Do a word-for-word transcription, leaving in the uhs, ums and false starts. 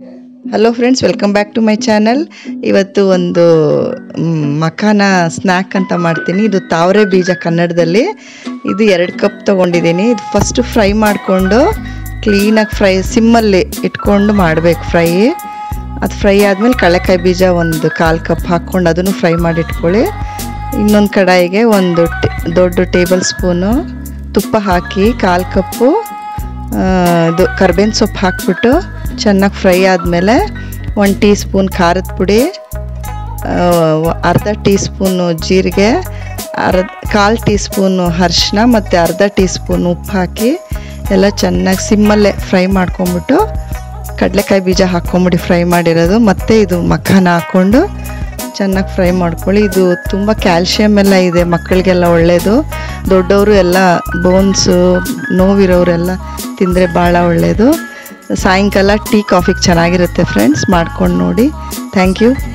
Hello friends, welcome back to my channel. ಇವತ್ತು ಒಂದು makhana snack ಅಂತ ಮಾಡ್ತೀನಿ. ಇದು ತಾವರೆ ಬೀಜ ಕನ್ನಡದಲ್ಲಿ. ಇದು ಎರಡು ಕಪ್ ತೊಗೊಂಡಿದ್ದೀನಿ. ಇದು ಫಸ್ಟ್ ಫ್ರೈ ಮಾಡಿಕೊಂಡು ಕ್ಲೀನಾಗಿ ಫ್ರೈ ಸಿಮ್ಮಲ್ಲಿ ಇಟ್ಕೊಂಡು ಮಾಡಬೇಕು ಫ್ರೈ. ಅದು ಫ್ರೈ ಆದಮೇಲೆ ಕಡಲೆಕಾಯಿ ಬೀಜ ಒಂದು ಕಾಲು ಕಪ್ ಹಾಕ್ಕೊಂಡು ಅದನ್ನು ಫ್ರೈ ಮಾಡಿ ಇಟ್ಕೊಳ್ಳಿ. ಇನ್ನೊಂದು ಕಡಾಯಿಗೆ ಒಂದು ದೊಡ್ಡ ಟೇಬಲ್ ಸ್ಪೂನು ತುಪ್ಪ ಹಾಕಿ ಕಾಲು ಕಪ್ಪು ಇದು ಕರ್ಬೇವಿನ ಸೊಪ್ಪು ಹಾಕ್ಬಿಟ್ಟು ಚೆನ್ನಾಗಿ ಫ್ರೈ ಆದಮೇಲೆ ಒಂದು ಟೀ ಸ್ಪೂನ್ ಖಾರದ ಪುಡಿ, ಅರ್ಧ ಟೀ ಸ್ಪೂನು ಜೀರಿಗೆ, ಅರ್ಧ ಕಾಲು ಟೀ ಸ್ಪೂನು ಅರಿಶಿನ ಮತ್ತು ಅರ್ಧ ಟೀ ಸ್ಪೂನ್ ಉಪ್ಪು ಹಾಕಿ ಎಲ್ಲ ಚೆನ್ನಾಗಿ ಸಿಮ್ಮಲ್ಲೇ ಫ್ರೈ ಮಾಡ್ಕೊಂಬಿಟ್ಟು ಕಡಲೆಕಾಯಿ ಬೀಜ ಹಾಕ್ಕೊಂಬಿಟ್ಟು ಫ್ರೈ ಮಾಡಿರೋದು ಮತ್ತು ಇದು ಮಖಾನ ಹಾಕ್ಕೊಂಡು ಚೆನ್ನಾಗಿ ಫ್ರೈ ಮಾಡ್ಕೊಳ್ಳಿ. ಇದು ತುಂಬ ಕ್ಯಾಲ್ಶಿಯಮ್ ಎಲ್ಲ ಇದೆ, ಮಕ್ಕಳಿಗೆಲ್ಲ ಒಳ್ಳೆಯದು. ದೊಡ್ಡವರು ಎಲ್ಲ ಬೋನ್ಸು ನೋವಿರೋರೆಲ್ಲ ತಿಂದರೆ ಭಾಳ ಒಳ್ಳೆಯದು. ಸಾಯಂಕಾಲ ಟೀ ಕಾಫಿಗೆ ಚೆನ್ನಾಗಿರುತ್ತೆ ಫ್ರೆಂಡ್ಸ್, ಮಾಡ್ಕೊಂಡು ನೋಡಿ. Thank you.